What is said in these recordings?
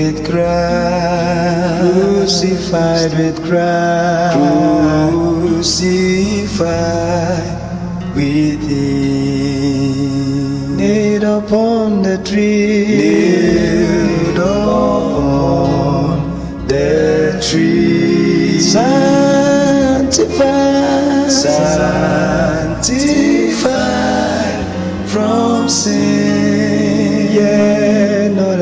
with Christ, crucified with Christ, crucified with Him, nailed upon the tree, nailed upon the tree, sanctified, sanctified from sin, yet not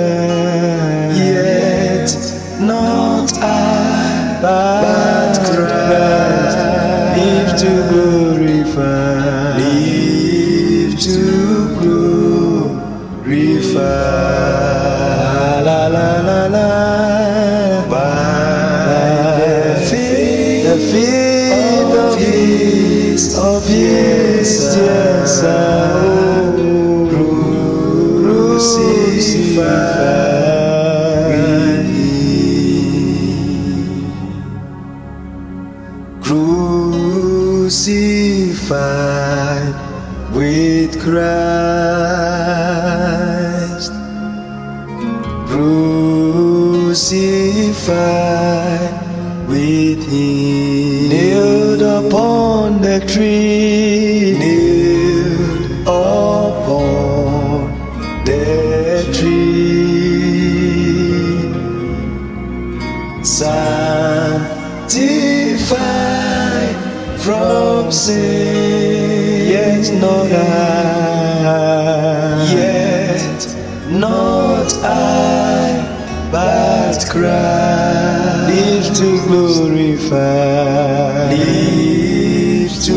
I, but Christ, live to glorify, live to glorify, la la la la, by the feet of His dear Son, crucified. Crucified with Christ, crucified with Him, nailed upon the tree, nailed upon the tree, sanctified from sin, yet not I, but Christ, live to glorify, live to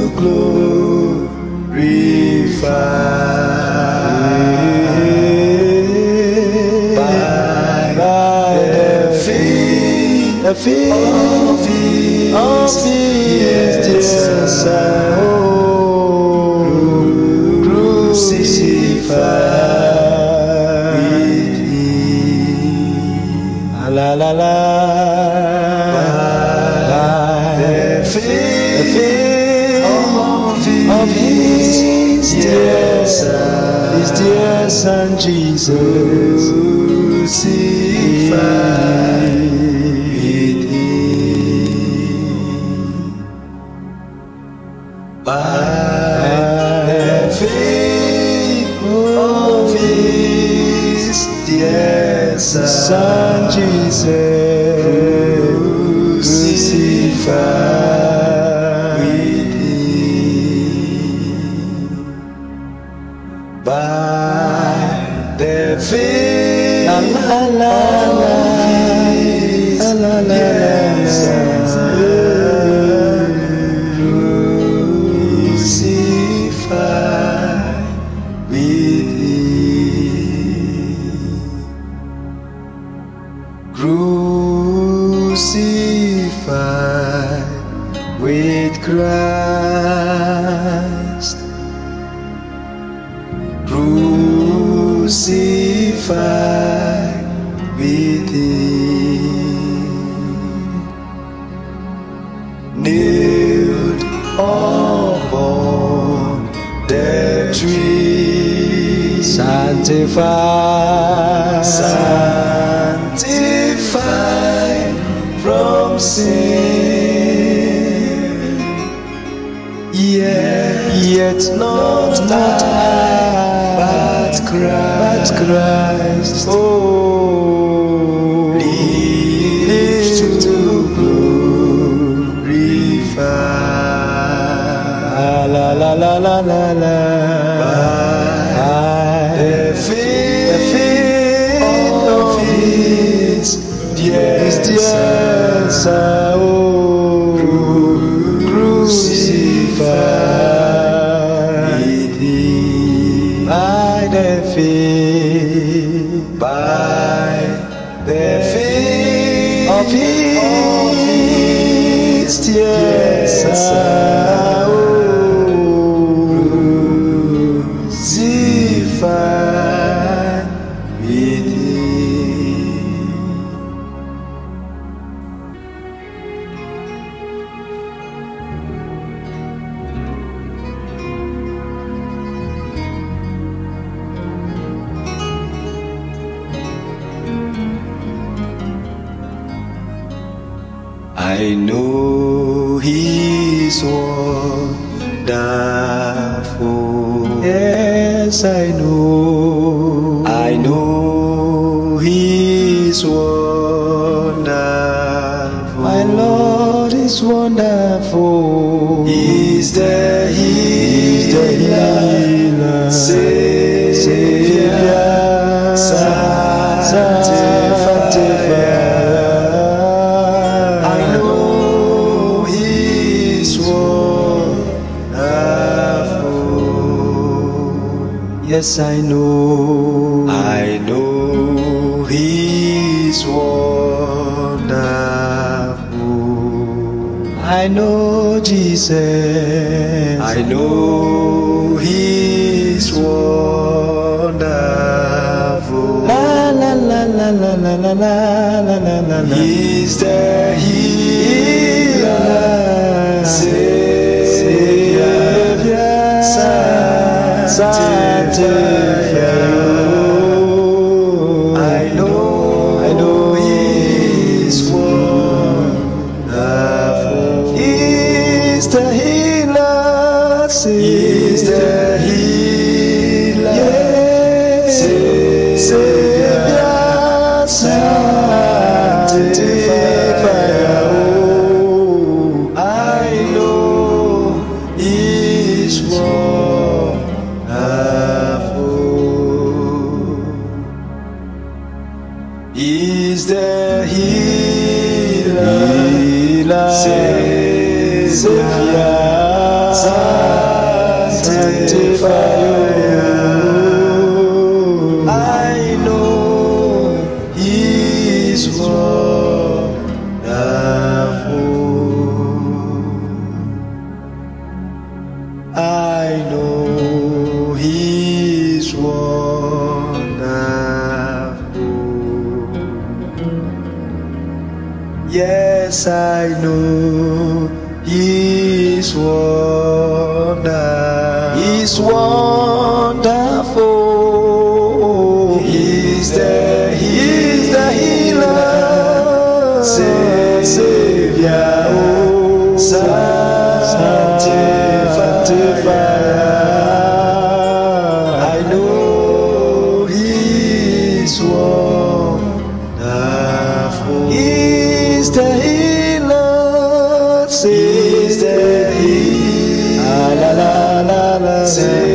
glorify, by the feet of His dear Son, crucified with Him, la la la, by the feet of His dear Son, Jesus, crucified with Him, by the feet of His dear Son, Jesus, crucified with Him, by the feet of His dear Son, crucified with Him, crucified with Christ, crucified with Him, nailed upon the tree, sanctified, sanctified from sin, yet not I, but Christ, oh, live to glorify, la la la la la la, by the feet of His dear Son, crucified with Him, by the feet of His dear Son, crucified with Him. I know He's wonderful. Yes, I know. I know He's wonderful. My Lord is wonderful. He's the healer, Savior, Sanctifier. I know He's wonderful. Yes, I know. I know He's wonderful. I know Jesus. I know He's wonderful. La la la la la la la la la la la. He's the healer, Savior, Sanctifier. I know He's wonderful. He's the healer. He's the healer, Yes. Savior, Sanctifier. Oh, I know He's wonderful. He's the healer, Savior, Sanctifier. I know He's wonderful. I know He's wonderful. Yes, I know He's wonderful. He's wonderful. He's the healer, Savior, Sanctifier. I know He's wonderful. He's the healer. He's the healer, La la la la la.